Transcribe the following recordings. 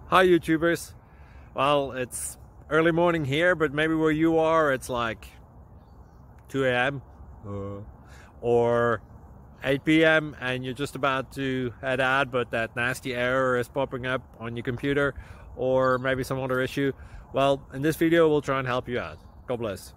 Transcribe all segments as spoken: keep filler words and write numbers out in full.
Hi YouTubers. Well, it's early morning here, but maybe where you are it's like two A M uh, or eight P M and you're just about to head out, but that nasty error is popping up on your computer, or maybe some other issue. Well, in this video we'll try and help you out. God bless.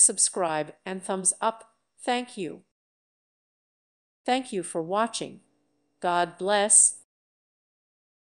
subscribe and thumbs up. Thank you. Thank you for watching. God bless.